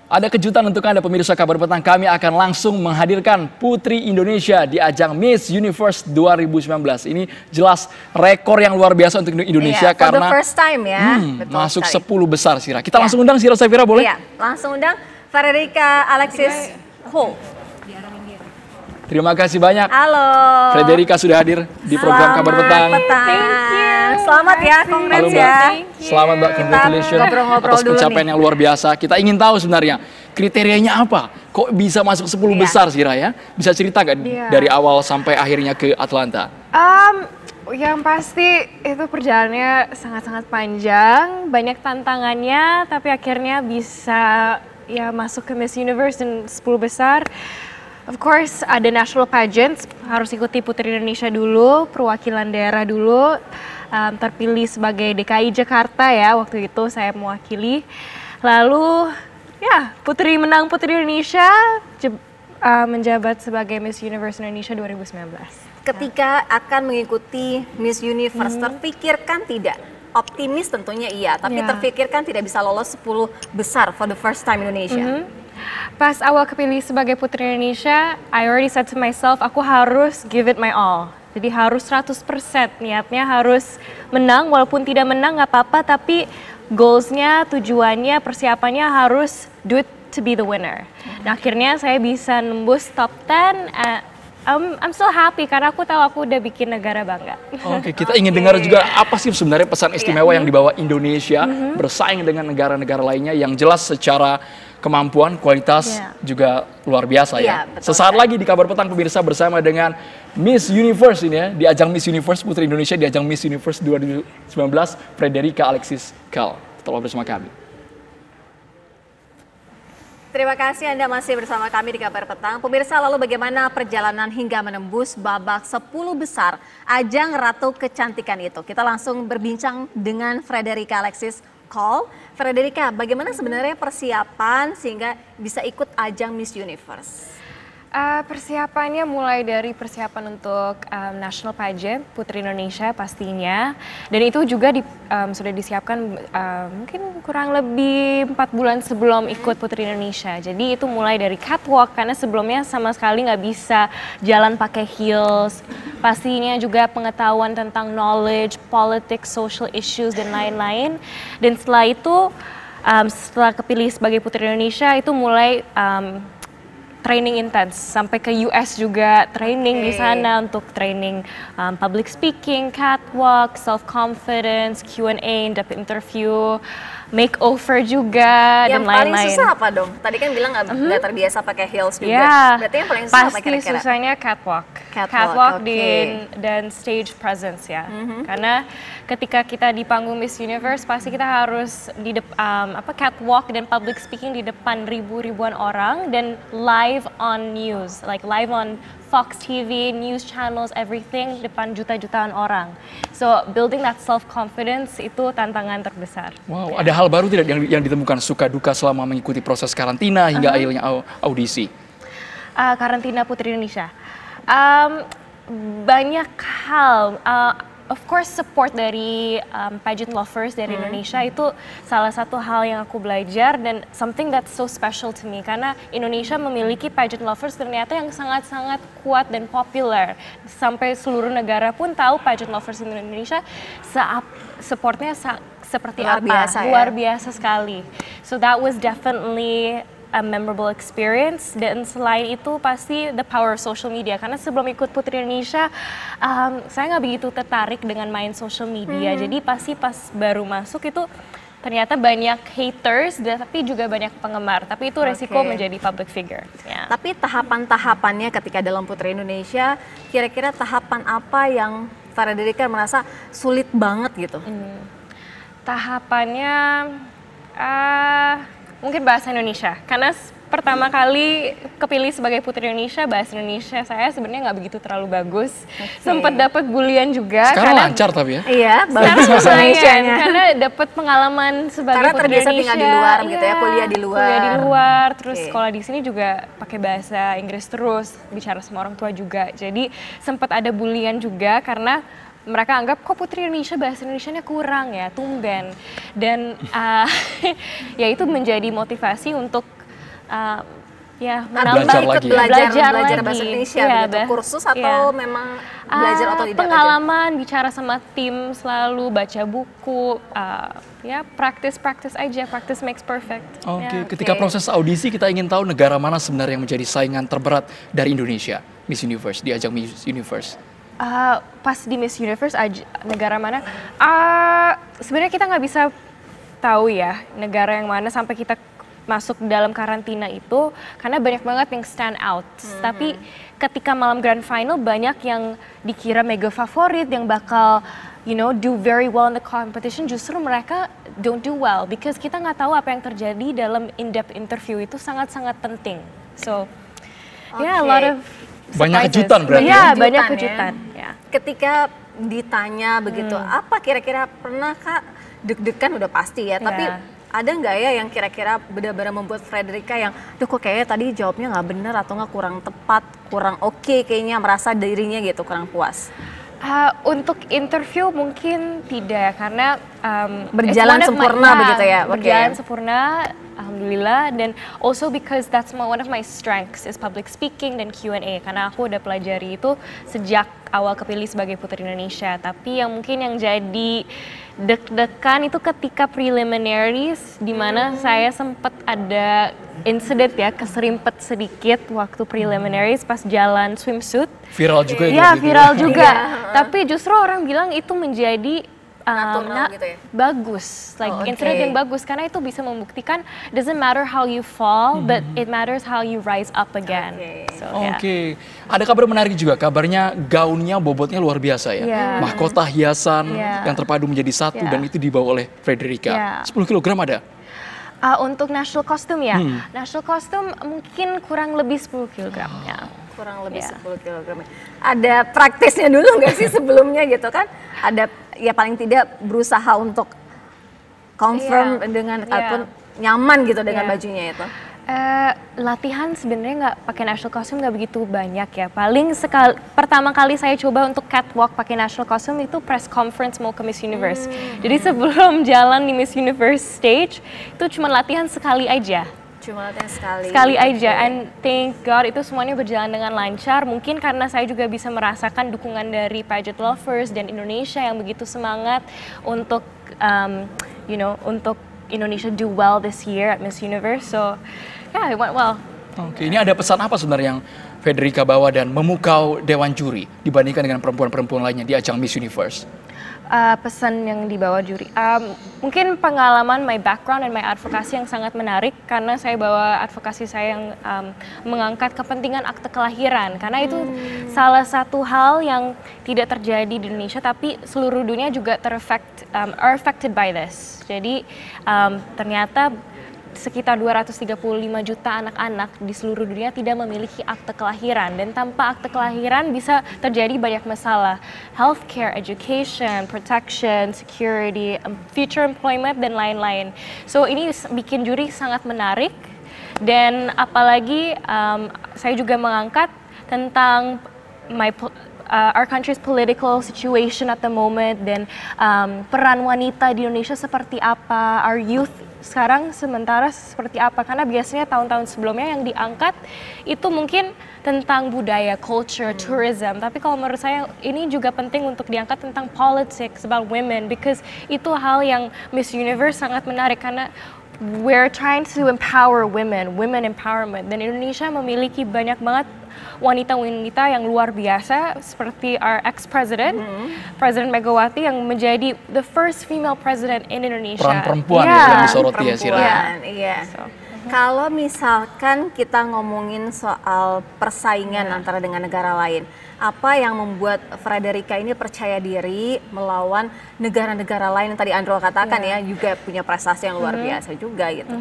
Ada kejutan untuk Anda pemirsa Kabar Petang, kami akan langsung menghadirkan Putri Indonesia di ajang Miss Universe 2019. Ini jelas rekor yang luar biasa untuk Indonesia karena for the first time ya. Masuk 10 besar Sira. Kita langsung undang Sira Safira boleh? Iya, langsung undang Frederica Alexis Cole. Terima kasih banyak. Halo. Frederica sudah hadir di program Kabar Petang. Thank you. Selamat ya, congrats ya. Selamat Mbak, congratulations atas pencapaian yang luar biasa. Kita ingin tahu sebenarnya kriterianya apa? Kok bisa masuk 10 besar Sira ya? Bisa cerita nggak dari awal sampai akhirnya ke Atlanta? Yang pasti itu perjalanannya sangat-sangat panjang, banyak tantangannya, tapi akhirnya bisa ya masuk ke Miss Universe dan 10 besar. Of course ada national pageants, harus ikuti Putri Indonesia dulu, perwakilan daerah dulu, terpilih sebagai DKI Jakarta ya, waktu itu saya mewakili. Lalu ya Putri Indonesia menjabat sebagai Miss Universe Indonesia 2019. Ketika akan mengikuti Miss Universe, terpikirkan tidak? Optimis tentunya iya, tapi terpikirkan tidak bisa lolos 10 besar for the first time Indonesia. Pas awal kepilih sebagai Putri Indonesia, I already said to myself, aku harus give it my all. Jadi harus 100%, niatnya harus menang, walaupun tidak menang nggak apa-apa, tapi goalsnya, tujuannya, persiapannya harus do it to be the winner. Nah akhirnya saya bisa nembus top 10, I'm still happy karena aku tahu aku udah bikin negara bangga. Oke, kita ingin dengar juga apa sih sebenarnya pesan istimewa yang dibawa Indonesia bersaing dengan negara-negara lainnya yang jelas secara kemampuan, kualitas juga luar biasa ya. Sesaat lagi di Kabar Petang pemirsa bersama dengan Miss Universe ini ya, di ajang Miss Universe Putri Indonesia di ajang Miss Universe 2019, Frederica Alexis Cole. Tetaplah bersama kami. Terima kasih Anda masih bersama kami di Kabar Petang. Pemirsa, lalu bagaimana perjalanan hingga menembus babak 10 besar ajang Ratu Kecantikan itu? Kita langsung berbincang dengan Frederica Alexis Cole. Frederica, bagaimana sebenarnya persiapan sehingga bisa ikut ajang Miss Universe? Persiapannya mulai dari persiapan untuk National Pageant Putri Indonesia pastinya, dan itu juga sudah disiapkan mungkin kurang lebih 4 bulan sebelum ikut Putri Indonesia. Jadi itu mulai dari catwalk karena sebelumnya sama sekali nggak bisa jalan pakai heels. Pastinya juga pengetahuan tentang knowledge, politics, social issues dan lain-lain. Dan setelah itu setelah kepilih sebagai Putri Indonesia itu mulai training intens sampai ke US juga training di sana untuk training public speaking, catwalk, self confidence, Q&A, dapat interview, makeover juga dan lain-lain. Yang paling susah apa dong? Tadi kan bilang nggak terbiasa pakai heels juga. Berarti yang paling susah apa kira-kira? Pasti susahnya catwalk dan stage presence ya. Karena ketika kita di panggung Miss Universe pasti kita harus di catwalk dan public speaking di depan ribuan orang dan live on news, like live on Fox TV, news channels, everything depan juta-jutaan orang. So building that self-confidence itu tantangan terbesar. Wow, ada hal baru tidak yang ditemukan suka duka selama mengikuti proses karantina hingga akhirnya audisi? Karantina Putri Indonesia. Banyak hal. Of course support dari pageant lovers dari Indonesia itu salah satu hal yang aku belajar dan something that's so special to me karena Indonesia memiliki pageant lovers ternyata yang sangat-sangat kuat dan popular sampai seluruh negara pun tahu pageant lovers di Indonesia supportnya seperti luar biasa sekali. So that was definitely a memorable experience dan selain itu pasti the power of social media karena sebelum ikut Putri Indonesia saya nggak begitu tertarik dengan main social media jadi pasti pas baru masuk itu ternyata banyak haters tapi juga banyak penggemar tapi itu resiko menjadi public figure. Tapi tahapan-tahapannya ketika dalam Putri Indonesia kira-kira tahapan apa yang Frederica merasa sulit banget gitu? Tahapannya mungkin bahasa Indonesia, karena pertama kali kepilih sebagai Putri Indonesia, bahasa Indonesia saya sebenarnya nggak begitu terlalu bagus. Sempat dapat bulian juga. Sekarang lancar tapi ya? Iya, bagus bahasa Indonesianya. Karena dapat pengalaman sebagai karena Putri terbiasa Indonesia. Tinggal di luar gitu ya, kuliah di luar. Kuliah di luar, terus sekolah di sini juga pakai bahasa Inggris terus, bicara sama orang tua juga. Jadi sempat ada bulian juga karena mereka anggap kok Putri Indonesia bahasa Indonesianya kurang ya, tumben. Dan ya itu menjadi motivasi untuk ya belajar lagi, belajar bahasa Indonesia begitu, kursus atau memang belajar otodidak pengalaman aja? Bicara sama tim selalu, baca buku, ya practice aja, practice makes perfect. Oke. Ketika proses audisi kita ingin tahu negara mana sebenarnya yang menjadi saingan terberat dari Indonesia Miss Universe di ajang Miss Universe. Pas di Miss Universe negara mana? Sebenarnya kita nggak bisa tahu ya negara yang mana sampai kita masuk dalam karantina itu, karena banyak banget yang stand out. Tapi ketika malam grand final banyak yang dikira mega favorit yang bakal do very well in the competition, justru mereka don't do well because kita nggak tahu apa yang terjadi dalam in-depth interview itu sangat-sangat penting. So a lot of surprises. Banyak kejutan berarti. Iya, banyak kejutan. Ya. Ketika ditanya begitu, apa kira-kira pernah Kak deg-degan udah pasti ya, tapi ada nggak ya yang kira-kira benar-benar membuat Frederica yang, kok kayaknya tadi jawabnya nggak benar atau nggak kurang tepat, kurang oke, kayaknya merasa dirinya gitu kurang puas? Untuk interview mungkin tidak, karena berjalan sempurna begitu ya? Berjalan sempurna, alhamdulillah. Dan also because that's one of my strengths is public speaking dan Q&A, karena aku udah pelajari itu sejak awal kepilih sebagai Putri Indonesia. Tapi yang mungkin yang jadi deg-degan itu ketika preliminaries, di mana saya sempat ada incident ya, keserimpet sedikit waktu preliminaries pas jalan swimsuit. Viral juga ya? Iya, viral juga. Tapi justru orang bilang itu menjadi gitu ya? bagus, incident yang bagus, karena itu bisa membuktikan doesn't matter how you fall, but it matters how you rise up again. Oke. Ada kabar menarik juga, kabarnya gaunnya bobotnya luar biasa ya, mahkota hiasan yang terpadu menjadi satu dan itu dibawa oleh Frederica. 10 kg ada? Untuk national costume ya, national costume mungkin kurang lebih 10 kg ya. Kurang lebih 10 kg. Ada praktisnya dulu nggak sih sebelumnya gitu kan? Ada ya paling tidak berusaha untuk confirm dengan ataupun nyaman gitu dengan bajunya itu. Latihan sebenarnya nggak pakai national costume nggak begitu banyak ya. Paling pertama kali saya coba untuk catwalk pakai national costume itu press conference mau ke Miss Universe. Jadi sebelum jalan di Miss Universe stage itu cuma latihan sekali aja. Cuma latihan sekali aja, and thank God itu semuanya berjalan dengan lancar. Mungkin karena saya juga bisa merasakan dukungan dari pageant lovers dan Indonesia yang begitu semangat untuk untuk Indonesia do well this year at Miss Universe. So yeah, it went well. Oke, ini ada pesan apa sebenarnya yang Frederica bawa dan memukau dewan juri dibandingkan dengan perempuan-perempuan lainnya di ajang Miss Universe? Pesan yang dibawa juri, mungkin pengalaman, my background dan my advokasi yang sangat menarik, karena saya bawa advokasi saya yang mengangkat kepentingan akte kelahiran, karena itu salah satu hal yang tidak terjadi di Indonesia tapi seluruh dunia juga are affected by this. Jadi ternyata sekitar 235 juta anak-anak di seluruh dunia tidak memiliki akte kelahiran, dan tanpa akte kelahiran bisa terjadi banyak masalah, healthcare, education, protection, security, future employment dan lain-lain. So ini bikin juri sangat menarik, dan apalagi saya juga mengangkat tentang our country's political situation at the moment, dan peran wanita di Indonesia seperti apa, our youth sekarang sementara seperti apa, karena biasanya tahun-tahun sebelumnya yang diangkat itu mungkin tentang budaya, culture, tourism, tapi kalau menurut saya ini juga penting untuk diangkat tentang politics, about women, because itu hal yang Miss Universe sangat menarik, karena we're trying to empower women empowerment, dan Indonesia memiliki banyak banget wanita-wanita yang luar biasa seperti our ex-president, Presiden Megawati yang menjadi the first female president in Indonesia. Peran perempuan yang disoroti ya Sira. Iya. Kalau misalkan kita ngomongin soal persaingan antara dengan negara lain, apa yang membuat Frederica ini percaya diri melawan negara-negara lain yang tadi Andro katakan ya juga punya prestasi yang luar biasa juga gitu?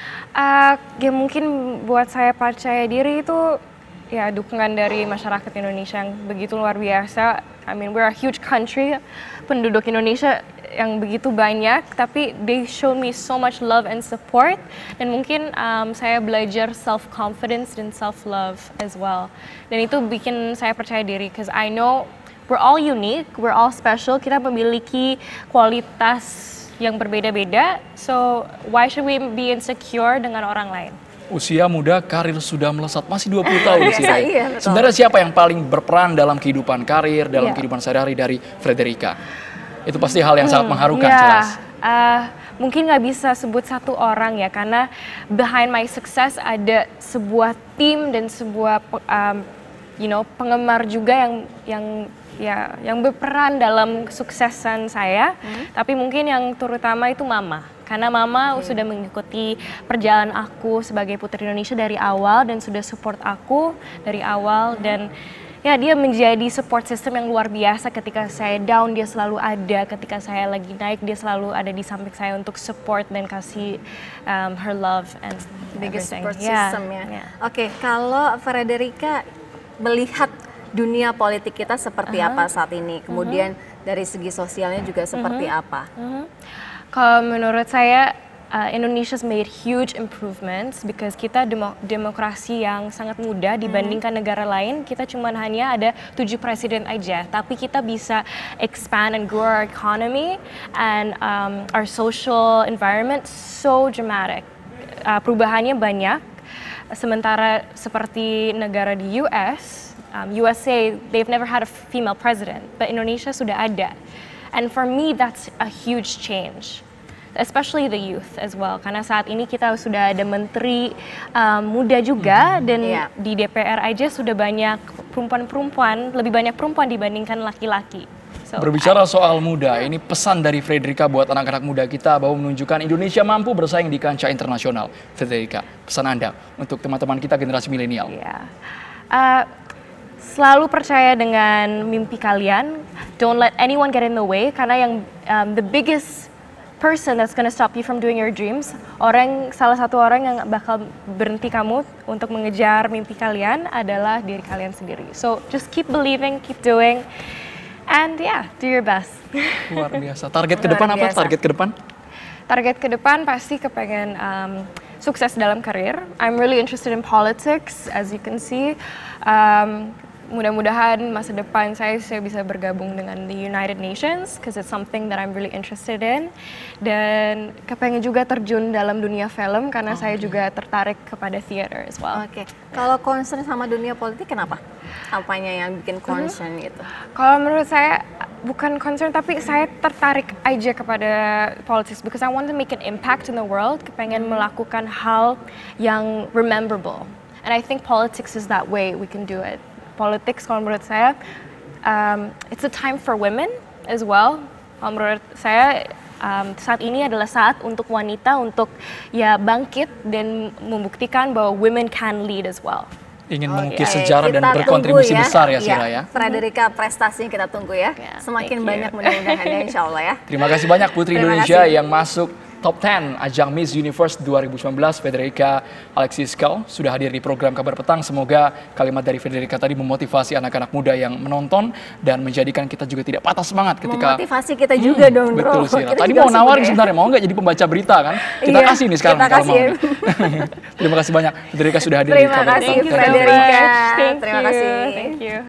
Ya mungkin buat saya percaya diri itu ya dukungan dari masyarakat Indonesia yang begitu luar biasa. I mean, we're a huge country, penduduk Indonesia yang begitu banyak, tapi they show me so much love and support, dan mungkin saya belajar self-confidence dan self-love as well. Dan itu bikin saya percaya diri, because I know we're all unique, we're all special, kita memiliki kualitas yang berbeda-beda, so why should we be insecure dengan orang lain? Usia muda, karir sudah melesat, masih 20 tahun sih. Iya, sebenarnya siapa yang paling berperan dalam kehidupan karir, dalam kehidupan sehari-hari dari Frederica? Itu pasti hal yang sangat mengharukan, jelas. Mungkin nggak bisa sebut satu orang ya, karena behind my success ada sebuah tim dan sebuah penggemar juga yang berperan dalam kesuksesan saya. Tapi mungkin yang terutama itu mama, karena mama sudah mengikuti perjalanan aku sebagai Putri Indonesia dari awal dan sudah support aku dari awal, dan ya dia menjadi support system yang luar biasa. Ketika saya down dia selalu ada, ketika saya lagi naik dia selalu ada di samping saya untuk support dan kasih her love and biggest everything. support system ya. Oke, kalau Frederica melihat dunia politik kita seperti apa saat ini, kemudian dari segi sosialnya juga seperti apa? Kalau menurut saya Indonesia's made huge improvements because kita demokrasi yang sangat muda dibandingkan negara lain. Kita cuma hanya ada 7 presiden aja, tapi kita bisa expand and grow our economy and our social environment so dramatic. Perubahannya banyak. Sementara seperti negara di USA, they've never had a female president, but Indonesia sudah ada. And for me, that's a huge change. Especially the youth as well, karena saat ini kita sudah ada menteri muda juga, dan di DPR aja sudah banyak perempuan-perempuan, lebih banyak perempuan dibandingkan laki-laki. Berbicara soal muda, ini pesan dari Frederica buat anak-anak muda kita bahwa menunjukkan Indonesia mampu bersaing di kancah internasional. Frederica, pesan Anda untuk teman-teman kita generasi milenial. Selalu percaya dengan mimpi kalian, don't let anyone get in the way, karena yang the biggest person that's gonna stop you from doing your dreams, salah satu orang yang bakal berhenti kamu untuk mengejar mimpi kalian adalah diri kalian sendiri. So just keep believing, keep doing, and do your best. Luar biasa. Target ke depan apa? Target ke depan? Target ke depan pasti kepengen sukses dalam karir. I'm really interested in politics, as you can see. Mudah-mudahan masa depan saya bisa bergabung dengan the United Nations, because it's something that I'm really interested in. Dan kepengen juga terjun dalam dunia film, karena saya juga tertarik kepada theater as well. Kalau concern sama dunia politik, kenapa? Apanya yang bikin concern itu? Kalau menurut saya bukan concern, tapi saya tertarik aja kepada politics because I want to make an impact in the world. Kepengen melakukan hal yang rememberable, and I think politics is that way we can do it. Politics kalau menurut saya, it's a time for women as well. Kalau menurut saya saat ini adalah saat untuk wanita untuk bangkit dan membuktikan bahwa women can lead as well. Ingin mengukis sejarah dan berkontribusi besar ya, Sira ya. Frederica, prestasinya kita tunggu ya. Semakin banyak mudah-mudahan ya, insya Allah ya. Terima kasih banyak Putri Indonesia yang masuk Top 10 ajang Miss Universe 2019. Frederica Alexis Kau sudah hadir di program Kabar Petang. Semoga kalimat dari Frederica tadi memotivasi anak-anak muda yang menonton dan menjadikan kita juga tidak patah semangat ketika memotivasi kita juga dong, bro. Betul sih. Tadi mau nawarin sebenarnya, mau nggak jadi pembaca berita kan? Kita kasih nih sekarang kalau mau. Terima kasih banyak Frederica sudah hadir di Kabar Petang. Terima kasih Frederica. Terima kasih. Thank you.